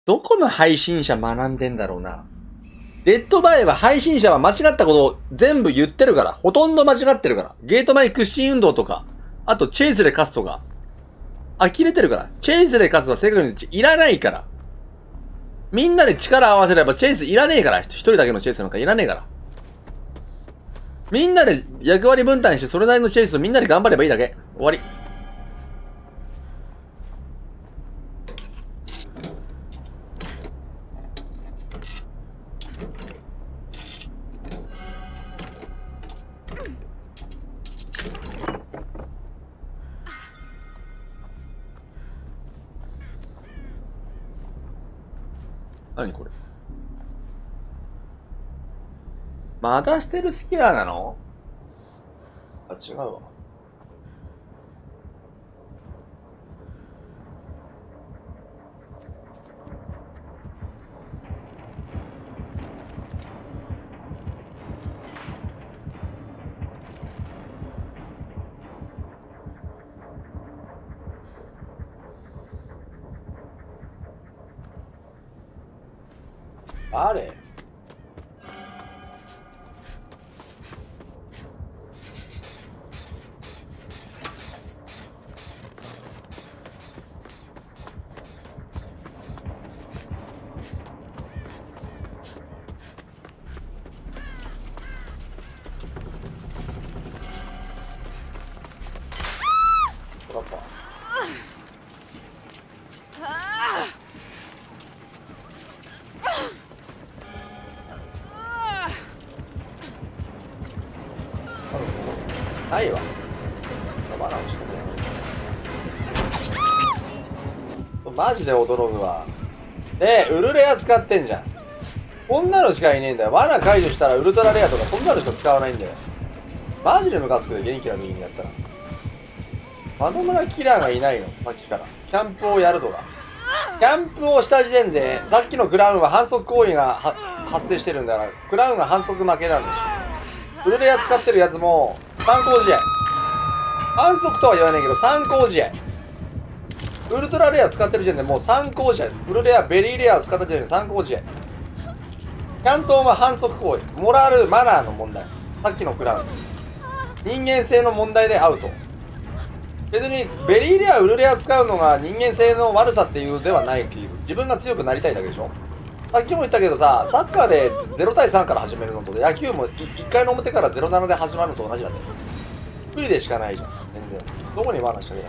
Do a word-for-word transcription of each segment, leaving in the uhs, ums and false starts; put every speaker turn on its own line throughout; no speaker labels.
どこの配信者学んでんだろうな。デッドバイは配信者は間違ったことを全部言ってるから。ほとんど間違ってるから。ゲート前屈伸運動とか、あとチェイスで勝つとか。呆れてるから。チェイスで勝つは正確に言うといらないから。みんなで力合わせればチェイスいらねえから。一人だけのチェイスなんかいらねえから。みんなで役割分担してそれなりのチェイスをみんなで頑張ればいいだけ。終わり。何これ。またステルスキラーなの？あ、違うわ。あれトラッパー。ないわ。まだ落ちてる。マジで驚くわ。で、ウルレア使ってんじゃん。こんなのしかいねえんだよ。罠解除したらウルトラレアとかそんなのしか使わないんだよ。マジでムカつくで、元気な右にやったら。まともなキラーがいないの、さっきから。キャンプをやるとか。キャンプをした時点で、さっきのクラウンは反則行為が発生してるんだから、クラウンが反則負けなんですよ。ウルレア使ってるやつも、参考試合。反則とは言わないけど、参考試合。ウルトラレア使ってる時点でもう参考試合。ウルレア、ベリーレアを使った時点で参考試合。キャントンは反則行為。モラル、マナーの問題。さっきのクラウン。人間性の問題でアウト。別に、ベリーレア、ウルレア使うのが人間性の悪さっていうではないっていう。自分が強くなりたいだけでしょ。さっきも言ったけどさ、サッカーでゼロたいさんから始めるのと、野球もいっかいの表からゼロななで始まるのと同じなんだよ。不利でしかないじゃん。全然。どこに罠したけだって。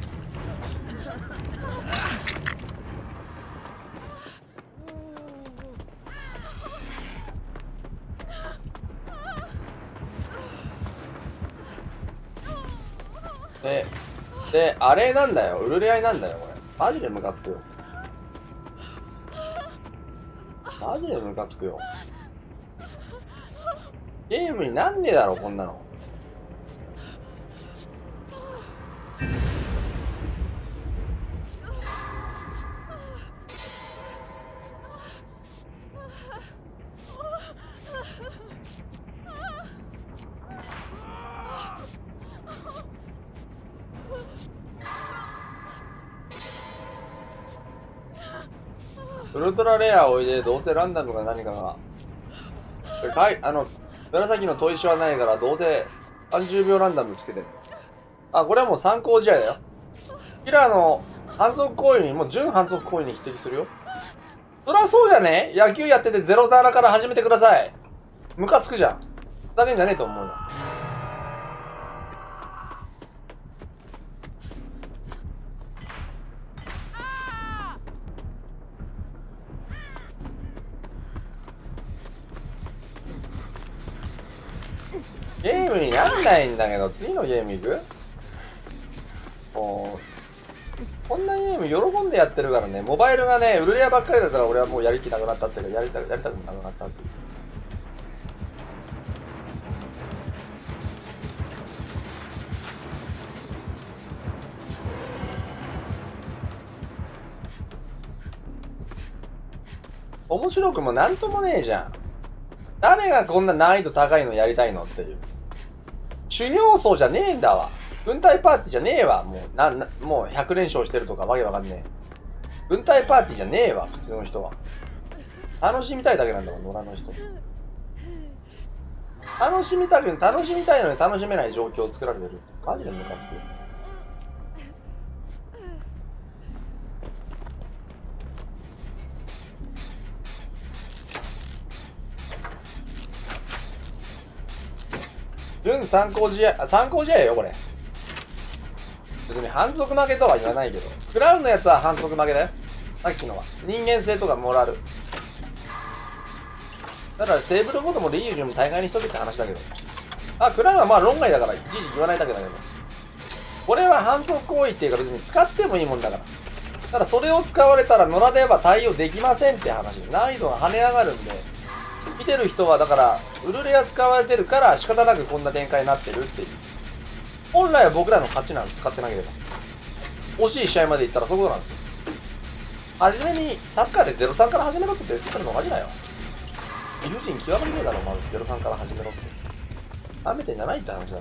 で、で、あれなんだよ。ウルレアイなんだよ、これ。マジでムカつくよ。マジでムカつくよ。ゲームになんねえだろ、こんなの。ウルトラレアを置いて、どうせランダムが何かが。これかい、あの、紫の砥石はないから、どうせさんじゅうびょうランダムつけてる。あ、これはもう参考試合だよ。キラーの反則行為に、もう準反則行為に匹敵するよ。そりゃそうじゃね？野球やっててゼロザーラから始めてください。ムカつくじゃん。ふざけんじゃねえと思うよ。ゲームになんないんだけど、次のゲーム行く？もう、こんなゲーム喜んでやってるからね、モバイルがね、ウルレアばっかりだったら俺はもうやる気なくなったっていうか、やりた、やりたくなくなったっていう。面白くもなんともねえじゃん。誰がこんな難易度高いのやりたいのっていう。修行僧じゃねえんだわ。軍隊パーティーじゃねえわ。もう、な、な、もうひゃくれんしょうしてるとかわけわかんねえ。 軍隊パーティーじゃねえわ、普通の人は。楽しみたいだけなんだもん、野良の人。楽しみたく、楽しみたいのに楽しめない状況を作られてる。マジでムカつく。準参考試合、参考試合よ、これ。別に反則負けとは言わないけど。クラウンのやつは反則負けだよ。さっきのは。人間性とかモラル。だからセーブルボードもリージュも大概にしとけって話だけど。あ、クラウンはまあ論外だからいちいち言わないだけだけど。これは反則行為っていうか別に使ってもいいもんだから。ただそれを使われたら野良では対応できませんって話。難易度が跳ね上がるんで。見てる人はだから、ウルレア使われてるから仕方なくこんな展開になってるっていう。本来は僕らの勝ちなんです、使ってなければ。惜しい試合まで行ったらそういうことなんですよ。初めにサッカーでゼロさんから始めろって言ってるのマジだよ。理不尽極まりねえだろ、まずゼロさんから始めろって。舐めてんじゃないって話だろ。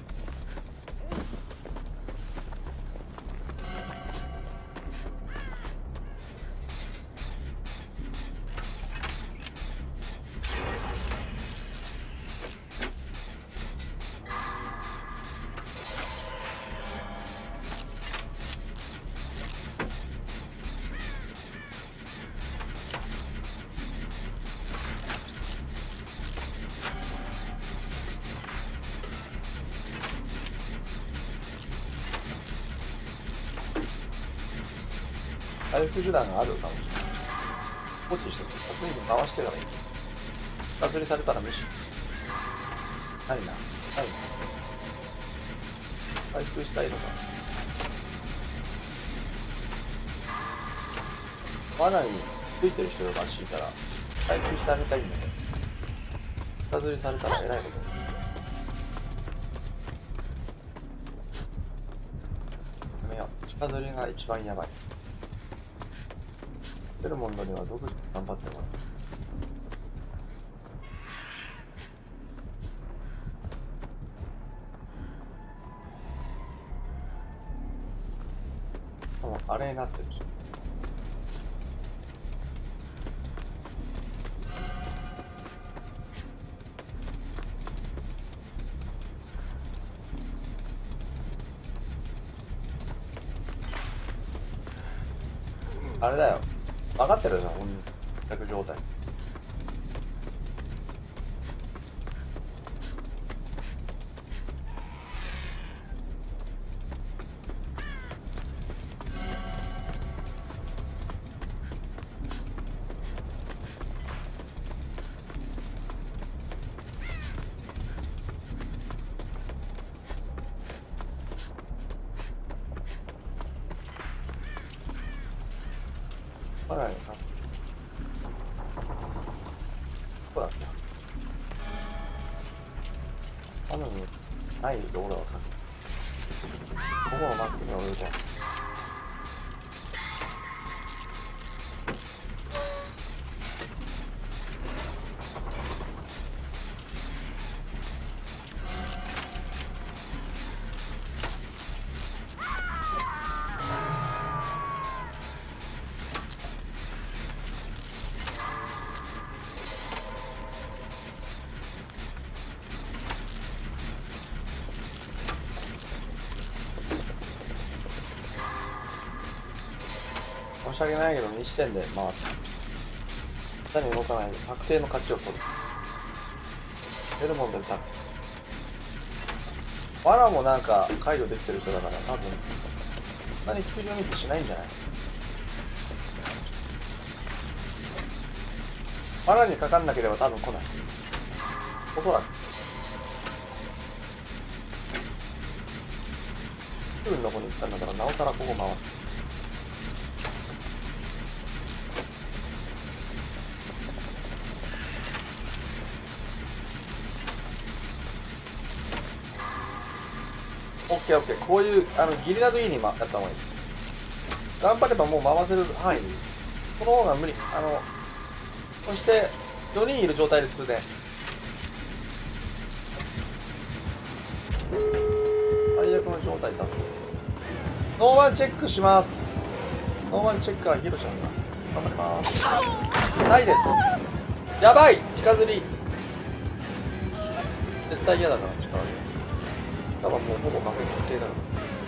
回復手段があるかもしれない。放置して突然回してからいい。下釣りされたら無視。ないな。ないな。回復したいのか。罠についてる人がらしいから、回復してあげたいんだけど。下釣りされたら偉いことに。やめよう。下釣りが一番やばい。ベルモンドにはどこ頑張ってもらう。もうあれになってるし。あれだよ。分かってるじゃん、この逆状態。ほらね、どこだっけ。あのにないところは書く。ここのまっすぐの上じゃん。申し訳ないけどに視点で回す。下に動かないで確定の勝ちを取る。ベルモンドに立つ。罠もなんか解除できてる人だから多分そんなに救助ミスしないんじゃない。罠にかかんなければ多分来ない。おそらくすぐのとこに行ったんだからなおさらここ回す。オッケーオッケー。こういうあのギリラドいいにやった方がいい。頑張ればもう回せる範囲に。この方が無理。あのそしてよにんいる状態で通電。最悪の状態だ。ノーマンチェックします。 ノーマンチェックはヒロちゃんが頑張ります。ないです。やばい近づり絶対嫌だな、力で。多分もうほぼ負け確定だな。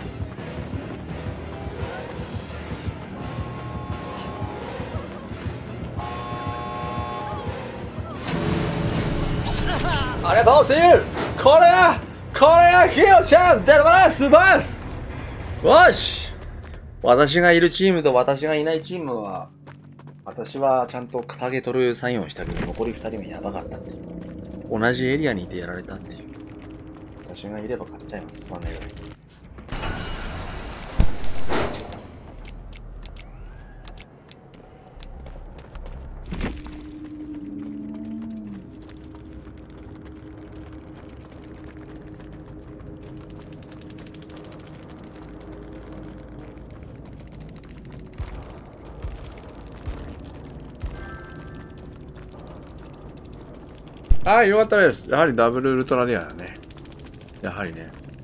ありがとう、シール。これやこれやヒロちゃん、デッドバランスバース。よし、私がいるチームと私がいないチームは、私はちゃんとターゲ取るサインをしたけど、残りふたりがやばかったっていう。同じエリアにいてやられたっていう。私がいれば勝っちゃいます。そんなぐらい。はい、よかったです。やはりダブルウルトラレアだね。やはりね。